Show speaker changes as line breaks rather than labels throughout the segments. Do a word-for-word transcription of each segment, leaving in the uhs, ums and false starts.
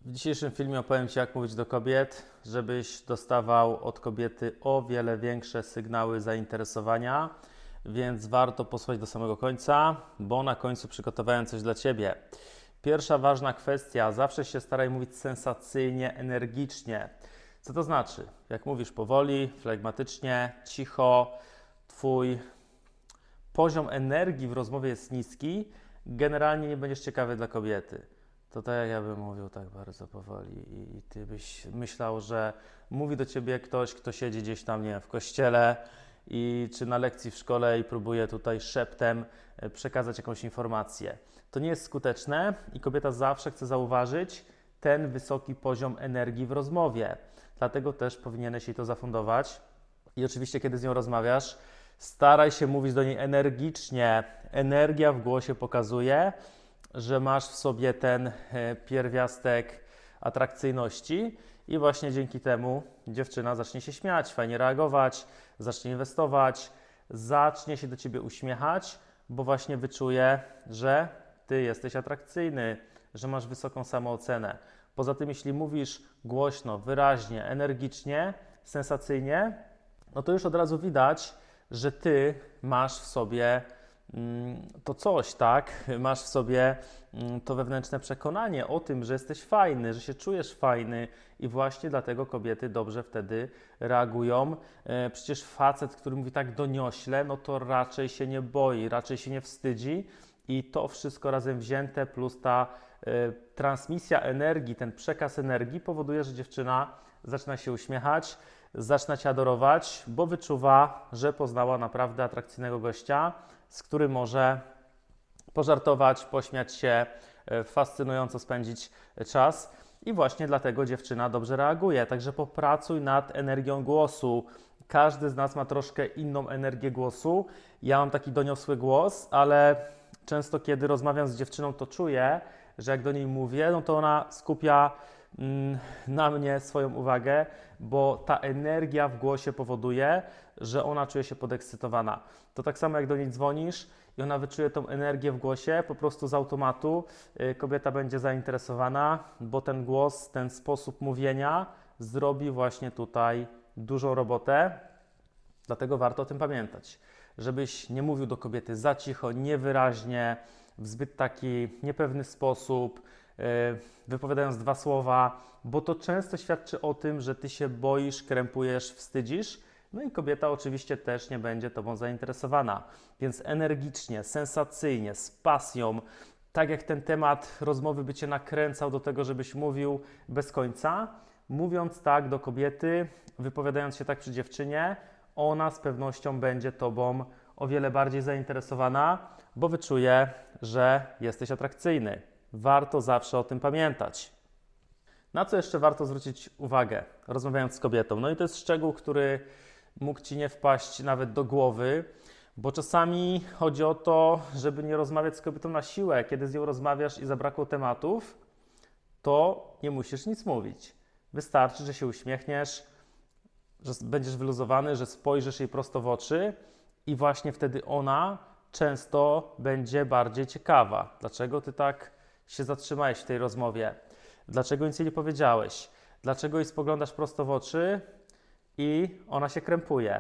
W dzisiejszym filmie opowiem Ci, jak mówić do kobiet, żebyś dostawał od kobiety o wiele większe sygnały zainteresowania, więc warto posłuchać do samego końca, bo na końcu przygotowałem coś dla Ciebie. Pierwsza ważna kwestia, zawsze się staraj mówić sensacyjnie, energicznie. Co to znaczy? Jak mówisz powoli, flegmatycznie, cicho, Twój poziom energii w rozmowie jest niski, generalnie nie będziesz ciekawy dla kobiety. To tak jak ja bym mówił tak bardzo powoli i, i Ty byś myślał, że mówi do Ciebie ktoś, kto siedzi gdzieś tam, nie wiem, w kościele i czy na lekcji w szkole i próbuje tutaj szeptem przekazać jakąś informację. To nie jest skuteczne i kobieta zawsze chce zauważyć ten wysoki poziom energii w rozmowie. Dlatego też powinieneś jej to zafundować. I oczywiście, kiedy z nią rozmawiasz, staraj się mówić do niej energicznie. Energia w głosie pokazuje, że masz w sobie ten pierwiastek atrakcyjności i właśnie dzięki temu dziewczyna zacznie się śmiać, fajnie reagować, zacznie inwestować, zacznie się do Ciebie uśmiechać, bo właśnie wyczuje, że Ty jesteś atrakcyjny, że masz wysoką samoocenę. Poza tym, jeśli mówisz głośno, wyraźnie, energicznie, sensacyjnie, no to już od razu widać, że Ty masz w sobie to coś, tak? Masz w sobie to wewnętrzne przekonanie o tym, że jesteś fajny, że się czujesz fajny i właśnie dlatego kobiety dobrze wtedy reagują. Przecież facet, który mówi tak doniośle, no to raczej się nie boi, raczej się nie wstydzi i to wszystko razem wzięte plus ta y, transmisja energii, ten przekaz energii powoduje, że dziewczyna zaczyna się uśmiechać, zaczyna Cię adorować, bo wyczuwa, że poznała naprawdę atrakcyjnego gościa, z którym może pożartować, pośmiać się, fascynująco spędzić czas i właśnie dlatego dziewczyna dobrze reaguje. Także popracuj nad energią głosu. Każdy z nas ma troszkę inną energię głosu. Ja mam taki doniosły głos, ale często kiedy rozmawiam z dziewczyną, to czuję, że jak do niej mówię, no to ona skupia mm, na mnie swoją uwagę, bo ta energia w głosie powoduje, że ona czuje się podekscytowana. To tak samo jak do niej dzwonisz i ona wyczuje tą energię w głosie, po prostu z automatu yy, kobieta będzie zainteresowana, bo ten głos, ten sposób mówienia zrobi właśnie tutaj dużą robotę. Dlatego warto o tym pamiętać, żebyś nie mówił do kobiety za cicho, niewyraźnie, w zbyt taki niepewny sposób, yy, wypowiadając dwa słowa, bo to często świadczy o tym, że Ty się boisz, krępujesz, wstydzisz, no i kobieta oczywiście też nie będzie Tobą zainteresowana. Więc energicznie, sensacyjnie, z pasją, tak jak ten temat rozmowy by Cię nakręcał do tego, żebyś mówił bez końca, mówiąc tak do kobiety, wypowiadając się tak przy dziewczynie, ona z pewnością będzie Tobą o wiele bardziej zainteresowana, bo wyczuje, że jesteś atrakcyjny. Warto zawsze o tym pamiętać. Na co jeszcze warto zwrócić uwagę, rozmawiając z kobietą? No i to jest szczegół, który mógł Ci nie wpaść nawet do głowy, bo czasami chodzi o to, żeby nie rozmawiać z kobietą na siłę. Kiedy z nią rozmawiasz i zabrakło tematów, to nie musisz nic mówić. Wystarczy, że się uśmiechniesz, że będziesz wyluzowany, że spojrzysz jej prosto w oczy i właśnie wtedy ona często będzie bardziej ciekawa. Dlaczego Ty tak się zatrzymałeś w tej rozmowie? Dlaczego nic jej nie powiedziałeś? Dlaczego jej spoglądasz prosto w oczy i ona się krępuje?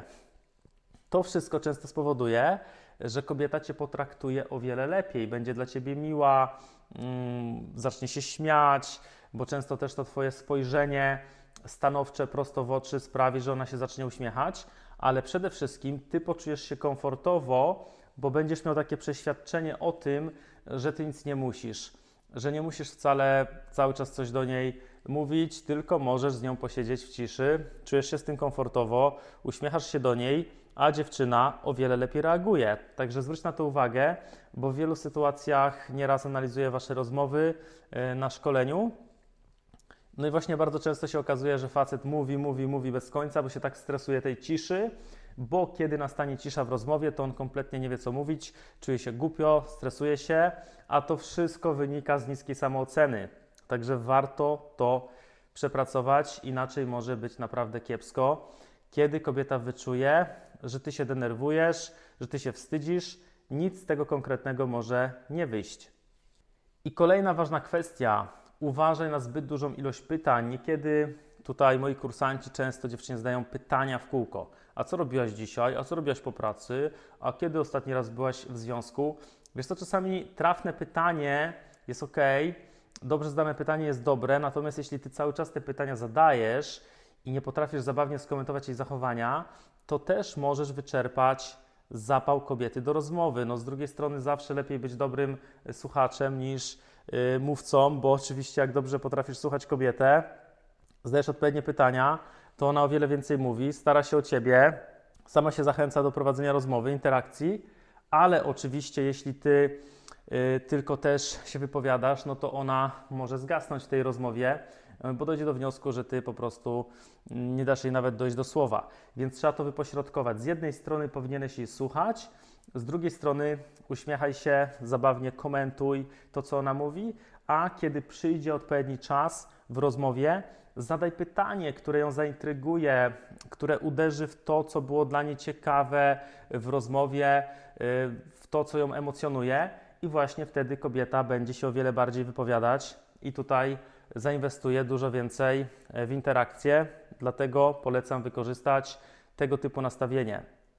To wszystko często spowoduje, że kobieta Cię potraktuje o wiele lepiej, będzie dla Ciebie miła, mm, zacznie się śmiać, bo często też to Twoje spojrzenie stanowcze prosto w oczy sprawi, że ona się zacznie uśmiechać, ale przede wszystkim Ty poczujesz się komfortowo, bo będziesz miał takie przeświadczenie o tym, że Ty nic nie musisz, że nie musisz wcale cały czas coś do niej mówić, tylko możesz z nią posiedzieć w ciszy, czujesz się z tym komfortowo, uśmiechasz się do niej, a dziewczyna o wiele lepiej reaguje. Także zwróć na to uwagę, bo w wielu sytuacjach nieraz analizuję Wasze rozmowy na szkoleniu. No i właśnie bardzo często się okazuje, że facet mówi, mówi, mówi bez końca, bo się tak stresuje tej ciszy, bo kiedy nastanie cisza w rozmowie, to on kompletnie nie wie, co mówić, czuje się głupio, stresuje się, a to wszystko wynika z niskiej samooceny. Także warto to przepracować, inaczej może być naprawdę kiepsko. Kiedy kobieta wyczuje, że Ty się denerwujesz, że Ty się wstydzisz, nic z tego konkretnego może nie wyjść. I kolejna ważna kwestia, uważaj na zbyt dużą ilość pytań. Niekiedy tutaj moi kursanci często dziewczyny zadają pytania w kółko. A co robiłaś dzisiaj? A co robiłaś po pracy? A kiedy ostatni raz byłaś w związku? Wiesz co, czasami trafne pytanie jest ok, dobrze zadane pytanie jest dobre, natomiast jeśli ty cały czas te pytania zadajesz i nie potrafisz zabawnie skomentować jej zachowania, to też możesz wyczerpać zapał kobiety do rozmowy. No z drugiej strony zawsze lepiej być dobrym słuchaczem niż yy, mówcą, bo oczywiście jak dobrze potrafisz słuchać kobietę, zadajesz odpowiednie pytania, to ona o wiele więcej mówi, stara się o ciebie, sama się zachęca do prowadzenia rozmowy, interakcji, ale oczywiście jeśli ty y, tylko też się wypowiadasz, no to ona może zgasnąć w tej rozmowie, y, bo dojdzie do wniosku, że ty po prostu y, nie dasz jej nawet dojść do słowa. Więc trzeba to wypośrodkować. Z jednej strony powinieneś jej słuchać, z drugiej strony uśmiechaj się, zabawnie komentuj to, co ona mówi, a kiedy przyjdzie odpowiedni czas w rozmowie, zadaj pytanie, które ją zaintryguje, które uderzy w to, co było dla niej ciekawe w rozmowie, w to, co ją emocjonuje i właśnie wtedy kobieta będzie się o wiele bardziej wypowiadać i tutaj zainwestuje dużo więcej w interakcję, dlatego polecam wykorzystać tego typu nastawienie.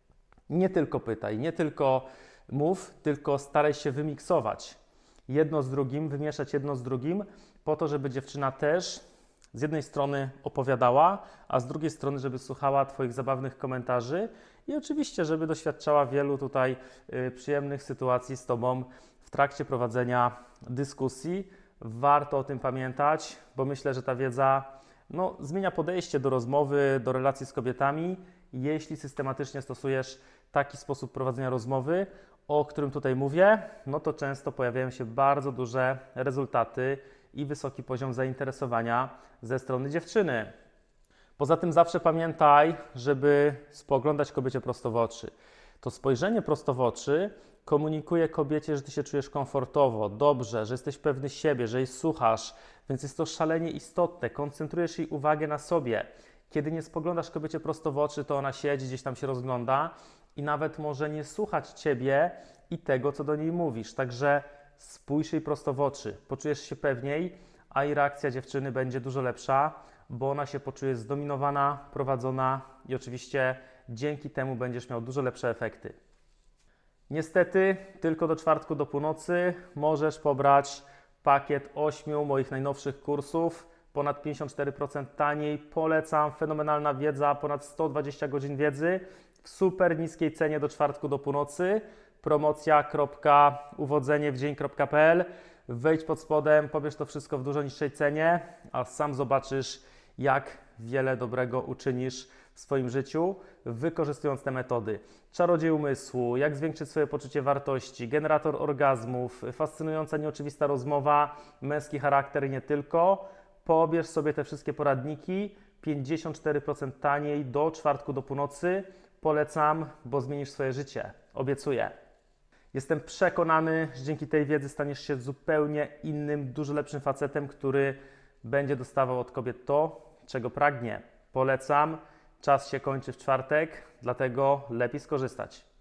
Nie tylko pytaj, nie tylko mów, tylko staraj się wymiksować jedno z drugim, wymieszać jedno z drugim, po to, żeby dziewczyna też z jednej strony opowiadała, a z drugiej strony, żeby słuchała Twoich zabawnych komentarzy i oczywiście, żeby doświadczała wielu tutaj y, przyjemnych sytuacji z Tobą w trakcie prowadzenia dyskusji. Warto o tym pamiętać, bo myślę, że ta wiedza no, zmienia podejście do rozmowy, do relacji z kobietami, jeśli systematycznie stosujesz taki sposób prowadzenia rozmowy, o którym tutaj mówię, no to często pojawiają się bardzo duże rezultaty i wysoki poziom zainteresowania ze strony dziewczyny. Poza tym zawsze pamiętaj, żeby spoglądać kobiecie prosto w oczy. To spojrzenie prosto w oczy komunikuje kobiecie, że Ty się czujesz komfortowo, dobrze, że jesteś pewny siebie, że jej słuchasz, więc jest to szalenie istotne. Koncentrujesz jej uwagę na sobie. Kiedy nie spoglądasz kobiecie prosto w oczy, to ona siedzi, gdzieś tam się rozgląda i nawet może nie słuchać Ciebie i tego, co do niej mówisz. Także spójrz jej prosto w oczy, poczujesz się pewniej, a i reakcja dziewczyny będzie dużo lepsza, bo ona się poczuje zdominowana, prowadzona i oczywiście dzięki temu będziesz miał dużo lepsze efekty. Niestety tylko do czwartku do północy możesz pobrać pakiet ośmiu moich najnowszych kursów, ponad pięćdziesiąt cztery procent taniej. Polecam, fenomenalna wiedza, ponad sto dwadzieścia godzin wiedzy w super niskiej cenie do czwartku do północy. promocja kropka uwodzenie w dzień kropka p l. Wejdź pod spodem, pobierz to wszystko w dużo niższej cenie, a sam zobaczysz, jak wiele dobrego uczynisz w swoim życiu, wykorzystując te metody. Czarodziej umysłu, jak zwiększyć swoje poczucie wartości, generator orgazmów, fascynująca, nieoczywista rozmowa, męski charakter i nie tylko. Pobierz sobie te wszystkie poradniki, pięćdziesiąt cztery procent taniej do czwartku do północy. Polecam, bo zmienisz swoje życie. Obiecuję. Jestem przekonany, że dzięki tej wiedzy staniesz się zupełnie innym, dużo lepszym facetem, który będzie dostawał od kobiet to, czego pragnie. Polecam. Czas się kończy w czwartek, dlatego lepiej skorzystać.